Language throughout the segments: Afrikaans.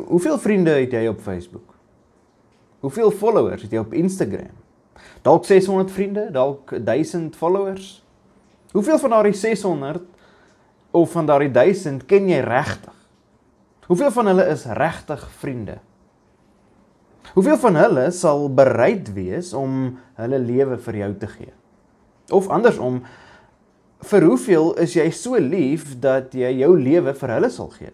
Hoeveel vriende het jy op Facebook? Hoeveel followers het jy op Instagram? Dalk 600 vriende, dalk 1000 followers? Hoeveel van daardie 600 of van daardie 1000 ken jy regtig? Hoeveel van hulle is regtig vriende? Hoeveel van hulle sal bereid wees om hulle lewe vir jou te gee? Of andersom, vir hoeveel is jy so lief dat jy jou lewe vir hulle sal gee?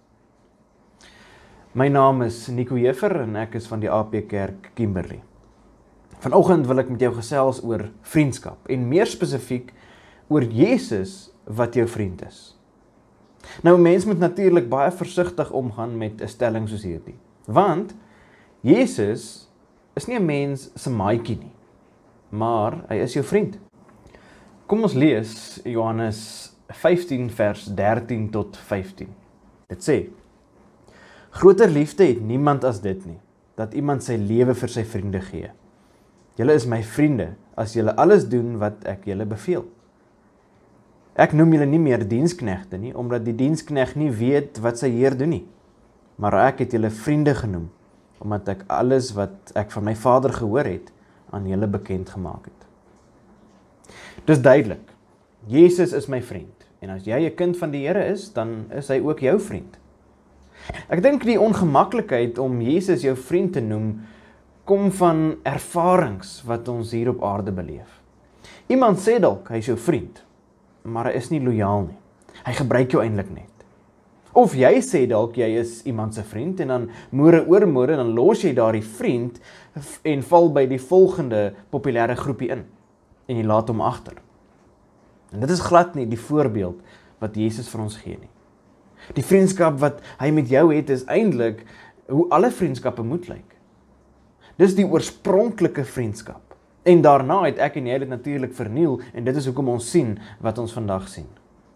My naam is Nico Jefer en ek is van die AP Kerk Kimberley. Vanoggend wil ek met jou gesels oor vriendskap en meer spesifiek oor Jesus wat jou vriend is. Nou, mens moet natuurlik baie versigtig omgaan met 'n stelling soos hierdie, want Jesus is nie 'n mens se maatjie nie, maar hy is jou vriend. Kom ons lees Johannes 15 vers 13 tot 15. Dit sê: Groter liefde het niemand as dit nie, dat iemand sy lewe vir sy vriende gee. Julle is my vriende, as julle alles doen wat ek julle beveel. Ek noem julle nie meer diensknegte nie, omdat die diensknegt nie weet wat sy heer doen nie. Maar ek het julle vriende genoem, omdat ek alles wat ek van my Vader gehoor het, aan julle bekend gemaak het. Dis duidelik, Jesus is my vriend, en as jy 'n kind van die Here is, dan is hy ook jou vriend. Ek dink die ongemaklikheid om Jesus jou vriend te noem, kom van ervarings wat ons hier op aarde beleef. Iemand sê dalk, hy is jou vriend, maar hy is nie lojaal nie. Hy gebruik jou eintlik net. Of jy sê dalk, jy is iemand se vriend, en dan môre oor môre, dan los jy daardie vriend, en val by die volgende populêre groepie in, en jy laat hom agter. En dit is glad nie die voorbeeld wat Jesus vir ons gee nie. Die vriendskap wat hy met jou het, is eintlik hoe alle vriendskappe moet lyk. Dis die oorspronklike vriendskap. En daarna het ek en jy dit natuurlik verniel, en dit is hoekom ons sien wat ons vandag sien.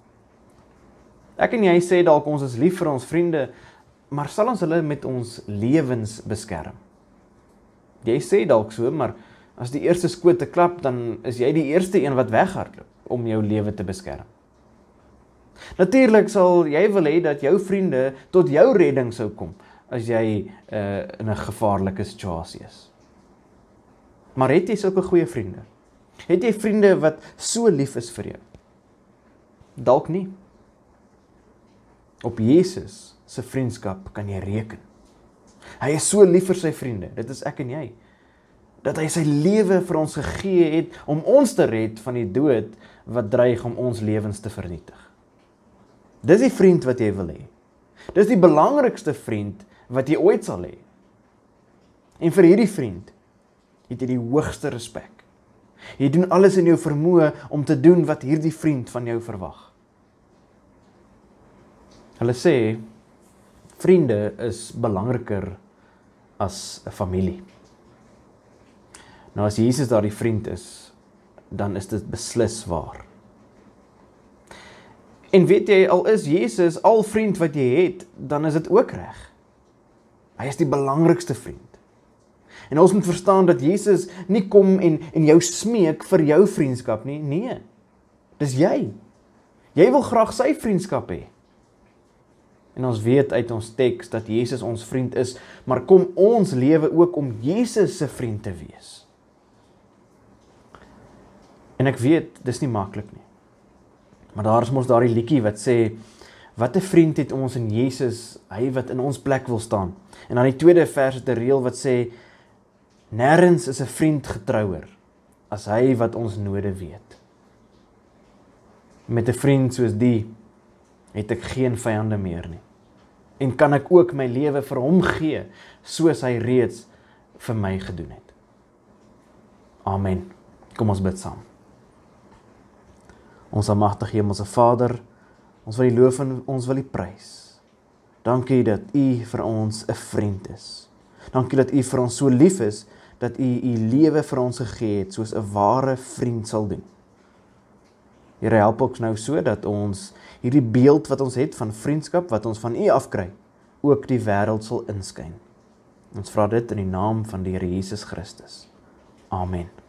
Ek en jy sê dalk ons is lief vir ons vriende, maar sal ons hulle met ons lewens beskerm? Jy sê dalk so, maar as die eerste skote klap, dan is jy die eerste een wat weghardloop om jou lewe te beskerm. Natuurlik sal jy wil hê dat jou vriende tot jou redding sou kom, as jy in 'n gevaarlike situasie is. Maar het jy sulke goeie vriende? Het jy vriende wat so lief is vir jou? Dalk nie. Op Jesus se vriendskap kan jy reken. Hy is so lief vir sy vriende, dit is ek en jy, dat hy sy lewe vir ons gegee het om ons te red van die dood wat dreig om ons lewens te vernietig. Dis die vriend wat jy wil hê. Dis die belangrikste vriend wat jy ooit sal hê. En vir hierdie vriend het jy die hoogste respek. Jy doen alles in jou vermoë om te doen wat hierdie vriend van jou verwag. Hulle sê, vriende is belangriker as 'n familie. Nou as Jesus daardie vriend is, dan is dit beslis waar. En weet jy, al is Jesus al vriend wat jy het, dan is dit ook reg. Hy is die belangrikste vriend. En ons moet verstaan dat Jesus nie kom en jou smeek vir jou vriendskap nie. Nee, dis jy. Jy wil graag sy vriendskap hê. En ons weet uit ons teks dat Jesus ons vriend is, maar kom ons lewe ook om Jesus se vriend te wees. En ek weet, dis nie maklik nie. Maar daar is mos daardie liedjie wat sê, wat 'n vriend het ons in Jesus, hy wat in ons plek wil staan. En dan die tweede vers het 'n reël wat sê, nêrens is 'n vriend getrouer as hy wat ons node weet. Met 'n vriend soos die het ek geen vyande meer nie. En kan ek ook my lewe vir hom gee, soos hy reeds vir my gedoen het. Amen. Kom ons bid saam. Ons almagtige Hemelse Vader, ons wil U loof en ons wil U prys. Dankie dat U vir ons 'n vriend is. Dankie dat U vir ons so lief is, dat U U lewe vir ons gegee het, soos 'n ware vriend sal doen. Here, help ons nou so, dat ons hierdie beeld wat ons het van vriendskap, wat ons van U afkry, ook die wêreld sal inskyn. Ons vra dit in die naam van die Here Jesus Christus. Amen.